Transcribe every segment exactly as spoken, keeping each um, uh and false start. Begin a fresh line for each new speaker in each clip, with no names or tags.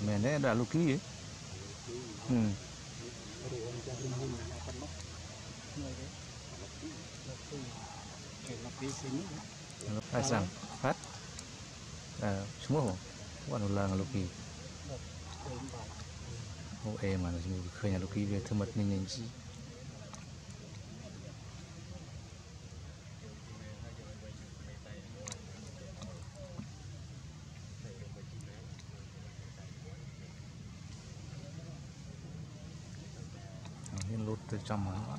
mẹ đấy đã lúc ký ấy. Ừ. Ai sang phát à semua ho wan ulang loki ho e mana semua khơi nhà loki về thơm mật nên nên chi nên lột từ trong nó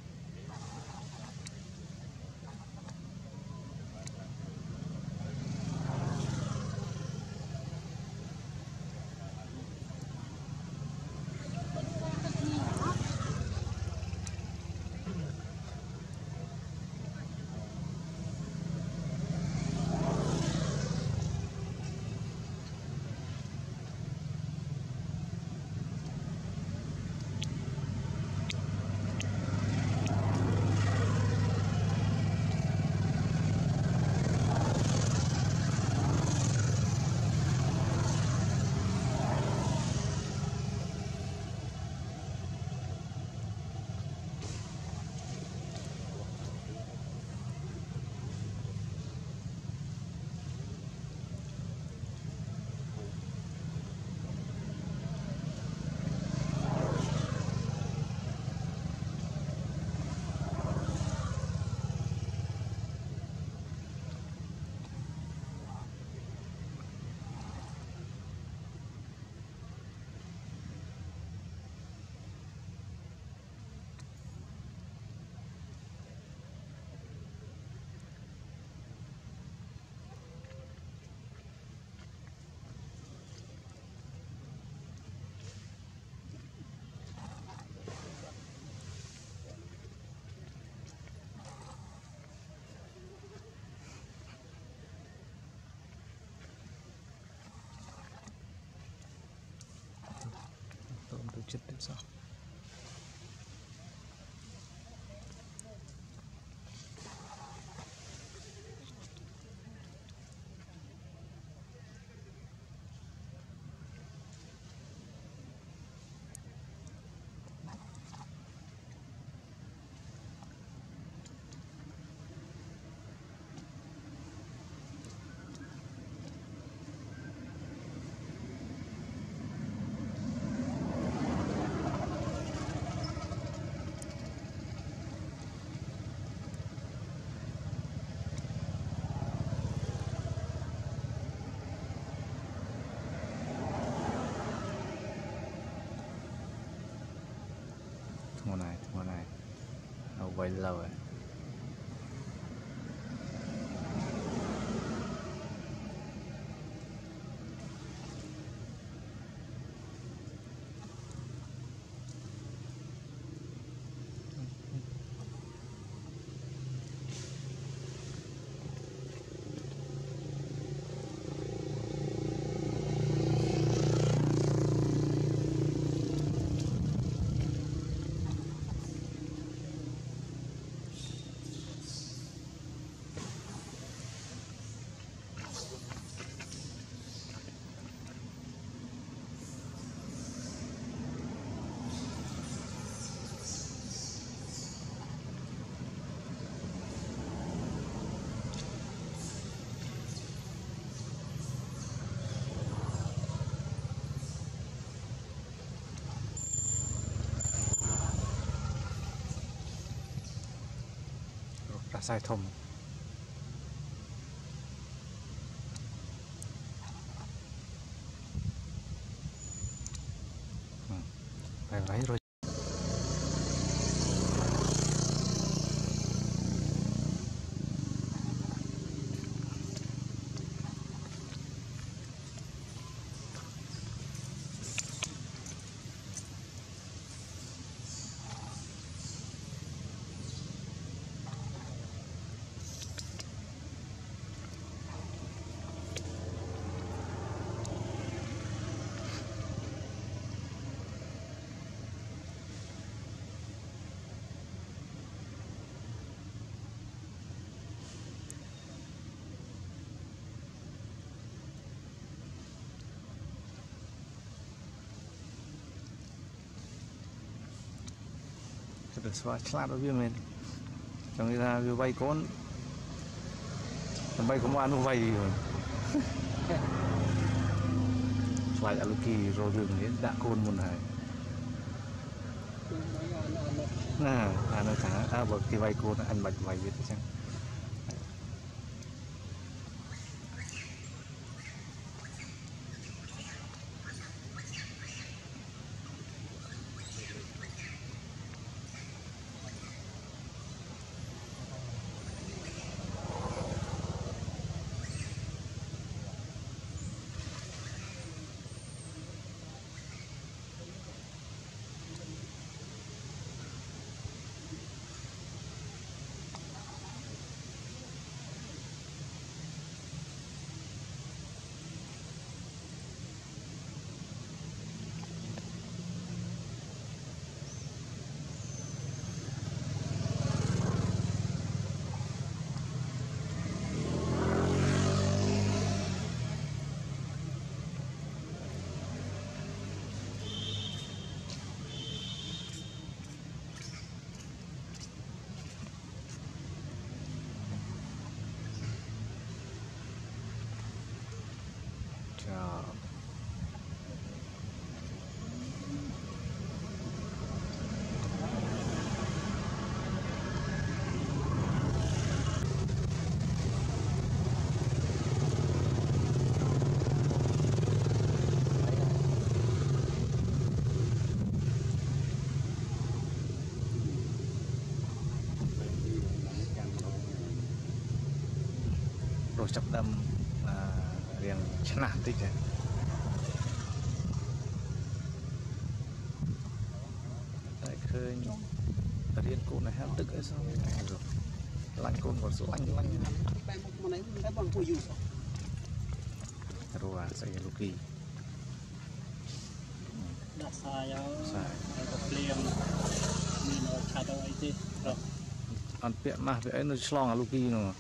tôi chết đến sao mùa này mùa này nó quay lâu rồi sai thông phải váy rồi được xóa chát ở bên mình trong người ta vừa bay con bay cũng ăn nó bay rồi xoay ở kỳ rồi đường ấy đã côn một này nè à nó thả à bậc thì bay côn ăn bạch bay vậy chăng chào rồi chấp đâm à, riêng chân nản tích này lại khơi riêng cô này hát tức ấy sao rồi lạnh côn còn số lạnh lạnh rồi à sẽ lúc kỳ
đã sai rồi có phèn mình nó chặt đâu ấy chứ rồi
ăn tiện mà vậy ấy nó slong à lúc kỳ nữa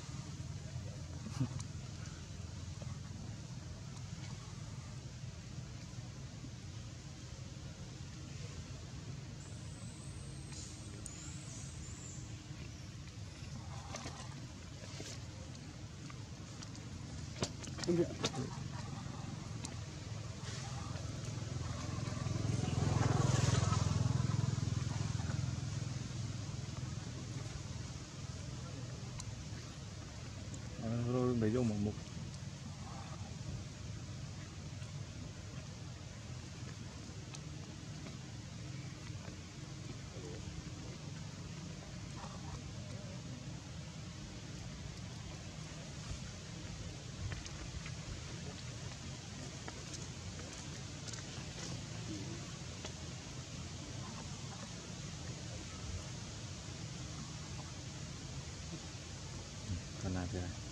rồi để vô một mục còn là thế này